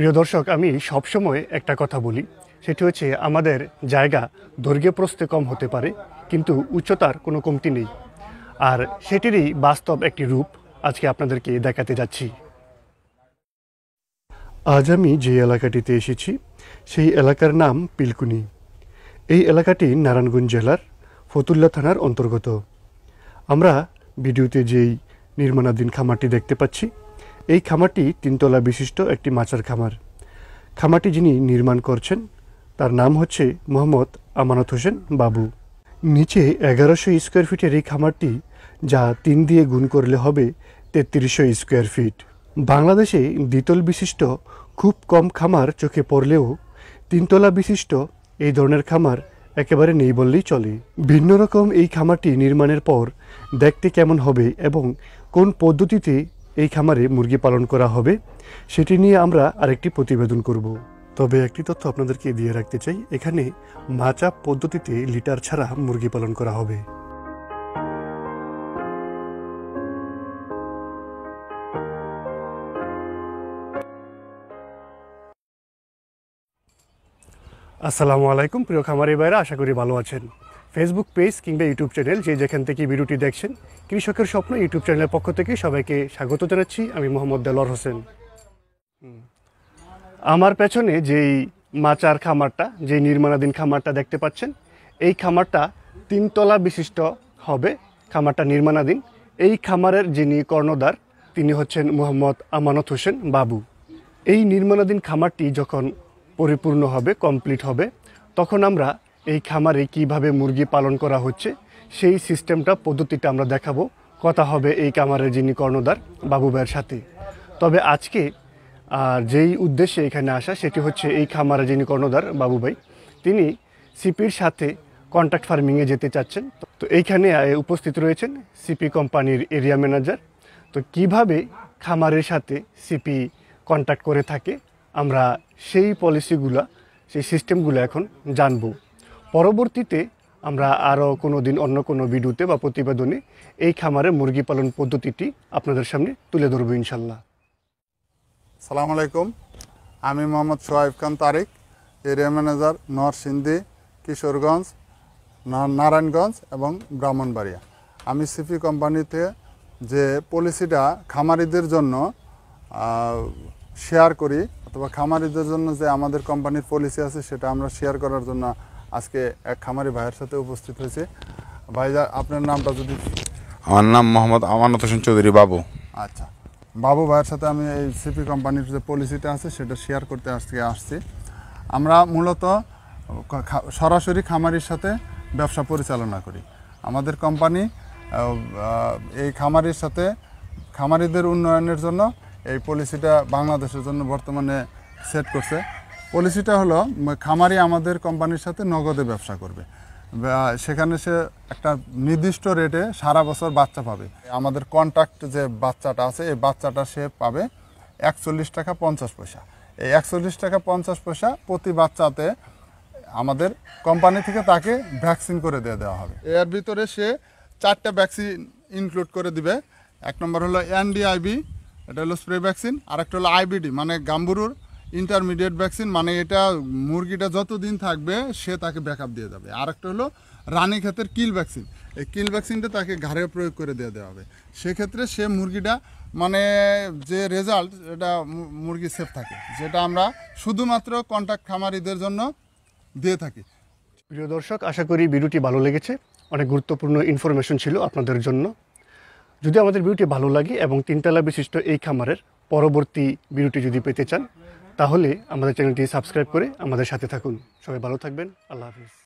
প্রিয় দর্শক, আমি সবসময় একটা কথা বলি, সেটি হচ্ছে আমাদের জায়গা দৈর্ঘ্যে প্রস্থে কম হতে পারে, কিন্তু উচ্চতার কোনো কমতি নেই। আর সেটিরই বাস্তব একটি রূপ আজকে আপনাদেরকে দেখাতে যাচ্ছি। আজ আমি যে এলাকাটিতে এসেছি সেই এলাকার নাম পিলকুনি। এই এলাকাটি নারায়ণগঞ্জ জেলার ফতুল্লা থানার অন্তর্গত। আমরা ভিডিওতে যেই নির্মাণাধীন খামারটি দেখতে পাচ্ছি, এই খামারটি 3 তলা বিশিষ্ট একটি মাচার খামার। খামারটি যিনি নির্মাণ করছেন তার নাম হচ্ছে মোহাম্মদ আমানত হোসেন বাবু। নিচে 1100 স্কোয়ার ফিটের এই খামারটি, যা 3 দিয়ে গুণ করলে হবে 3300 স্কোয়ার ফিট। বাংলাদেশে দ্বিতল বিশিষ্ট খুব কম খামার চোখে পড়লেও 3 তলা বিশিষ্ট এই ধরনের খামার একেবারে নেই বললেই চলে। ভিন্ন রকম এই খামারটি নির্মাণের পর দেখতে কেমন হবে এবং কোন পদ্ধতিতে এই খামারে মুরগি পালন করা হবে সেটি নিয়ে আমরা আরেকটি প্রতিবেদন করব। তবে একটি তথ্য আপনাদেরকে দিয়ে রাখতে চাই, এখানে মাচাপ পদ্ধতিতে লিটার ছাড়া মুরগি পালন করা হবে। আসসালামু আলাইকুম প্রিয় খামারি ভাইরা, আশা করি ভালো আছেন। ফেসবুক পেজ কিংবা ইউটিউব চ্যানেল যে যেখান থেকে ভিডিওটি দেখছেন, কৃষকের স্বপ্ন ইউটিউব চ্যানেলের পক্ষ থেকে সবাইকে স্বাগত জানাচ্ছি। আমি মোহাম্মদ দেলোয়ার হোসেন। আমার পেছনে যেই মাচার খামারটা, যেই নির্মাণাধীন খামারটা দেখতে পাচ্ছেন, এই খামারটা 3 তলা বিশিষ্ট হবে। খামারটা নির্মাণাধীন। এই খামারের যিনি কর্ণধার তিনি হচ্ছেন মোহাম্মদ আমানত হোসেন বাবু। এই নির্মাণাধীন খামারটি যখন পরিপূর্ণ হবে, কমপ্লিট হবে, তখন আমরা এই খামারে কিভাবে মুরগি পালন করা হচ্ছে সেই সিস্টেমটা, পদ্ধতিটা আমরা দেখাবো। কথা হবে এই খামারের যিনি কর্ণধার বাবু ভাইয়ের সাথে। তবে আজকে যেই উদ্দেশ্যে এখানে আসা সেটি হচ্ছে, এই খামারের যিনি কর্ণধার বাবু ভাই, তিনি সিপির সাথে কন্ট্রাক্ট ফার্মিংয়ে যেতে চাচ্ছেন। তো এইখানে উপস্থিত রয়েছেন সিপি কোম্পানির এরিয়া ম্যানেজার। তো কিভাবে খামারের সাথে সিপি কন্ট্যাক্ট করে থাকে আমরা সেই পলিসিগুলো, সেই সিস্টেমগুলো এখন জানব। পরবর্তীতে আমরা আরও কোনো দিন অন্য কোনো ভিডিওতে বা প্রতিবেদনে এই খামারে মুরগি পালন পদ্ধতিটি আপনাদের সামনে তুলে ধরবো ইনশাল্লাহ। সালাম আলাইকুম, আমি মোহাম্মদ সোহাইব খান তারিক, এরিয়া ম্যানেজার নরসিংদী, কিশোরগঞ্জ, নারায়ণগঞ্জ এবং ব্রাহ্মণবাড়িয়া। আমি সিপি কোম্পানিতে যে পলিসিটা খামারিদের জন্য শেয়ার করি, অথবা খামারিদের জন্য যে আমাদের কোম্পানির পলিসি আছে সেটা আমরা শেয়ার করার জন্য আজকে এক খামারি ভাইয়ের সাথে উপস্থিত হয়েছে। ভাইয়া, আপনার নামটা যদি? আমার নাম মোহাম্মদ আমানত হোসেন চৌধুরী বাবু। আচ্ছা, বাবু ভাইয়ের সাথে আমি এই সিপি কোম্পানির যে পলিসিটা আছে সেটা শেয়ার করতে আসছি। আমরা মূলত সরাসরি খামারির সাথে ব্যবসা পরিচালনা করি। আমাদের কোম্পানি এই খামারির সাথে খামারিদের উন্নয়নের জন্য এই পলিসিটা বাংলাদেশের জন্য বর্তমানে সেট করছে। পলিসিটা হলো, খামারি আমাদের কোম্পানির সাথে নগদে ব্যবসা করবে। সেখানে সে একটা নির্দিষ্ট রেটে সারা বছর বাচ্চা পাবে। আমাদের কন্ট্রাক্ট যে বাচ্চাটা আছে, এই বাচ্চাটা সে পাবে 41 টাকা 50 পয়সা। এই 41 টাকা 50 পয়সা প্রতি বাচ্চাতে আমাদের কোম্পানি থেকে তাকে ভ্যাকসিন করে দিয়ে দেওয়া হবে। এর ভিতরে সে 4টা ভ্যাকসিন ইনক্লুড করে দিবে। এক নম্বর হলো এনডিআইবি, এটা হলো স্প্রে ভ্যাকসিন। আর একটা হলো আইবিডি, মানে গাম্বুরুর ইন্টারমিডিয়েট ভ্যাকসিন, মানে এটা মুরগিটা যতদিন থাকবে সে তাকে ব্যাকআপ দিয়ে যাবে। আর একটা হলো রানী ক্ষেতের কিল ভ্যাকসিন। এই কিল ভ্যাকসিনটা তাকে ঘাড়ে প্রয়োগ করে দিয়ে দেওয়া হবে। সেক্ষেত্রে সে মুরগিটা, মানে যে রেজাল্ট, এটা মুরগি সেফ থাকে, যেটা আমরা শুধুমাত্র কন্ট্রাক্ট খামারিদের জন্য দিয়ে থাকি। প্রিয় দর্শক, আশা করি ভিডিওটি ভালো লেগেছে। অনেক গুরুত্বপূর্ণ ইনফরমেশন ছিল আপনাদের জন্য। যদি আমাদের ভিডিওটি ভালো লাগে এবং 3 তলা বিশিষ্ট এই খামারের পরবর্তী ভিডিওটি যদি পেতে চান, তাহলে আমাদের চ্যানেলটি সাবস্ক্রাইব করে আমাদের সাথে থাকুন। সবাই ভালো থাকবেন। আল্লাহ হাফিজ।